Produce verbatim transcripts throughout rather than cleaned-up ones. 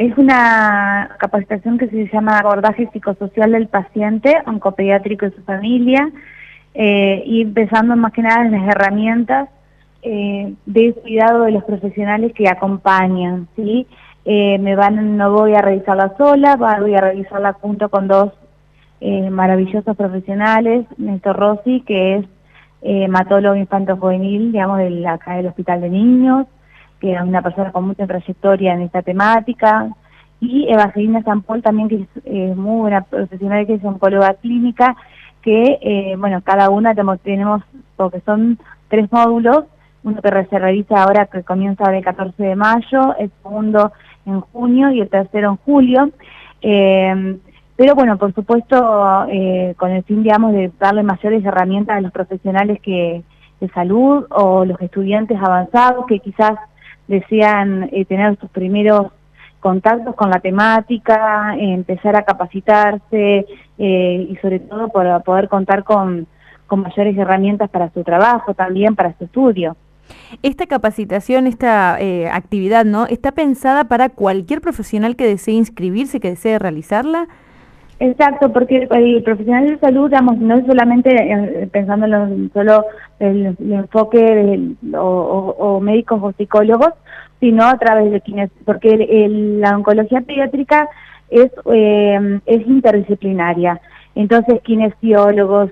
es una capacitación que se llama abordaje psicosocial del paciente, oncopediátrico y su familia, eh, y empezando más que nada en las herramientas eh, de cuidado de los profesionales que acompañan, ¿sí? Eh, me van, no voy a revisarla sola, voy a revisarla junto con dos eh, maravillosos profesionales, Néstor Rossi, que es eh, hematólogo infanto-juvenil, digamos, del, acá del Hospital de Niños, que es una persona con mucha trayectoria en esta temática, y Evangelina Sampol también, que es eh, muy buena profesional, que es oncóloga clínica, que, eh, bueno, cada una tenemos, tenemos, porque son tres módulos, uno que se realiza ahora, que comienza el catorce de mayo, el segundo en junio y el tercero en julio, eh, pero bueno, por supuesto, eh, con el fin, digamos, de darle mayores herramientas a los profesionales que de salud o los estudiantes avanzados que quizás desean eh, tener sus primeros contactos con la temática, eh, empezar a capacitarse eh, y sobre todo para poder contar con, con mayores herramientas para su trabajo, también para su estudio. Esta capacitación, esta eh, actividad, ¿no?, ¿está pensada para cualquier profesional que desee inscribirse, que desee realizarla? Exacto, porque el profesional de salud, digamos, no es solamente eh, pensando en lo, solo el, el enfoque de, o, o, o médicos o psicólogos, sino a través de quienes, porque el, el, la oncología pediátrica es, eh, es interdisciplinaria, entonces kinesiólogos,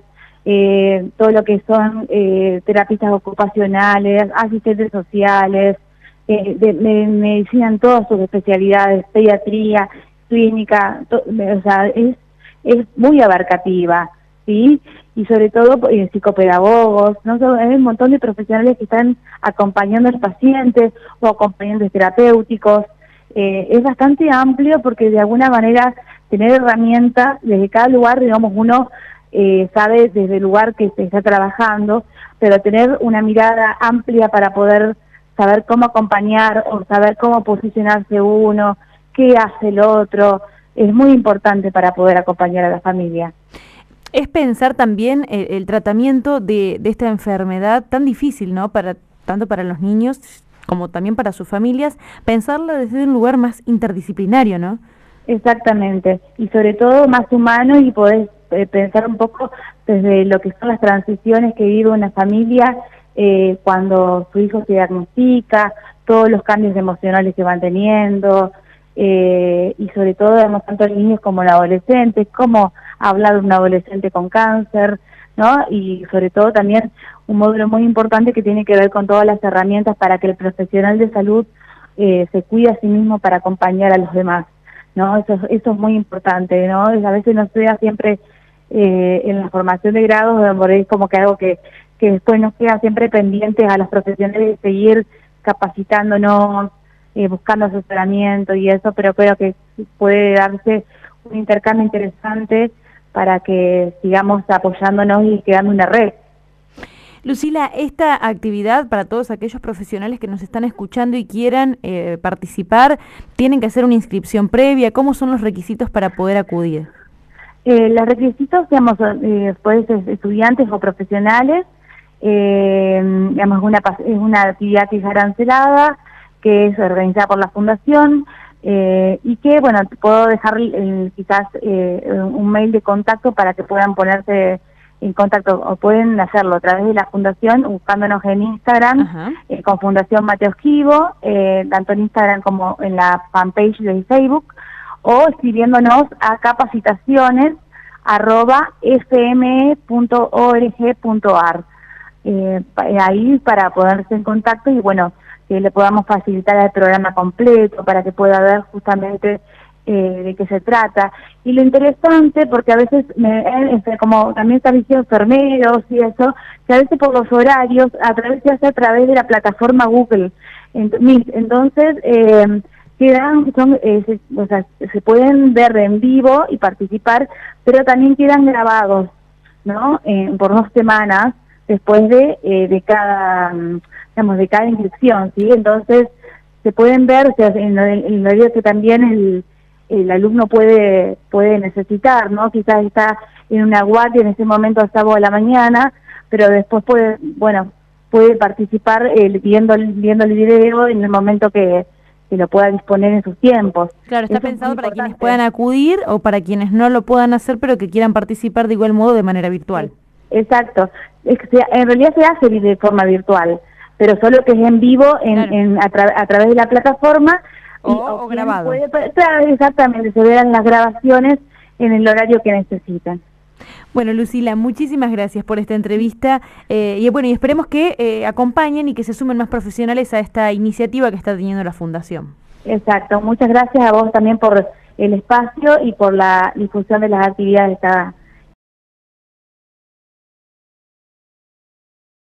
eh, todo lo que son eh, terapistas ocupacionales, asistentes sociales, eh, de, de medicina en todas sus especialidades, pediatría, clínica, to, o sea, es, es muy abarcativa, ¿sí? Y sobre todo eh, psicopedagogos, ¿no? Hay un montón de profesionales que están acompañando a los pacientes o acompañantes terapéuticos. Eh, es bastante amplio porque de alguna manera tener herramientas desde cada lugar, digamos, uno eh, sabe desde el lugar que se está trabajando, pero tener una mirada amplia para poder saber cómo acompañar o saber cómo posicionarse uno, qué hace el otro, es muy importante para poder acompañar a la familia. Es pensar también el, el tratamiento de, de esta enfermedad tan difícil, ¿no?, para tanto para los niños como también para sus familias, pensarlo desde un lugar más interdisciplinario, ¿no? Exactamente, y sobre todo más humano, y poder eh, pensar un poco desde lo que son las transiciones que vive una familia eh, cuando su hijo se diagnostica, todos los cambios emocionales que van teniendo, Eh, y sobre todo, digamos, tanto los niños como los adolescentes, cómo hablar de un adolescente con cáncer, ¿no? Y sobre todo también un módulo muy importante que tiene que ver con todas las herramientas para que el profesional de salud eh, se cuide a sí mismo para acompañar a los demás, ¿no? Eso, eso es muy importante, ¿no? A veces no se da siempre eh, en la formación de grados, es como que algo que, que después nos queda siempre pendientes a los profesionales de seguir capacitándonos, Eh, buscando asesoramiento y eso, pero creo que puede darse un intercambio interesante para que sigamos apoyándonos y creando una red. Lucila, esta actividad para todos aquellos profesionales que nos están escuchando y quieran eh, participar, ¿tienen que hacer una inscripción previa? ¿Cómo son los requisitos para poder acudir? Eh, los requisitos, digamos, eh, pueden ser estudiantes o profesionales, eh, digamos, una, es una actividad que es arancelada, que es organizada por la Fundación, eh, y que, bueno, puedo dejar eh, quizás eh, un mail de contacto para que puedan ponerse en contacto, o pueden hacerlo a través de la Fundación, buscándonos en Instagram, eh, con Fundación Mateo Esquivo, eh, tanto en Instagram como en la fanpage de Facebook, o escribiéndonos a capacitaciones arroba fme punto org punto ar. Eh, ahí para ponerse en contacto y, bueno, que le podamos facilitar el programa completo para que pueda ver justamente eh, de qué se trata. Y lo interesante, porque a veces, me, eh, como también está diciendo enfermeros y eso, que a veces por los horarios, a través se hace a través de la plataforma Google Meet. Entonces, eh, quedan, son, eh, se, o sea, se pueden ver en vivo y participar, pero también quedan grabados, ¿no? Eh, por dos semanas, después de, eh, de cada, digamos, de cada inscripción, ¿sí? Entonces, se pueden ver, o sea, en el horario que también el, el alumno puede, puede necesitar, ¿no? Quizás está en una guardia en ese momento a sábado de la mañana, pero después puede, bueno, puede participar eh, viendo, viendo el video en el momento que, que lo pueda disponer en sus tiempos. Claro, está Eso es pensado muy para quienes importante. puedan acudir o para quienes no lo puedan hacer, pero que quieran participar de igual modo de manera virtual. Exacto. Es que se- en realidad se hace de forma virtual, pero solo que es en vivo en, Claro. en, a, tra- a través de la plataforma. O- y, o quien grabado. puede- claro, exactamente, se verán las grabaciones en el horario que necesitan. Bueno, Lucila, muchísimas gracias por esta entrevista eh, y bueno, y esperemos que eh, acompañen y que se sumen más profesionales a esta iniciativa que está teniendo la Fundación. Exacto. Muchas gracias a vos también por el espacio y por la difusión de las actividades de esta,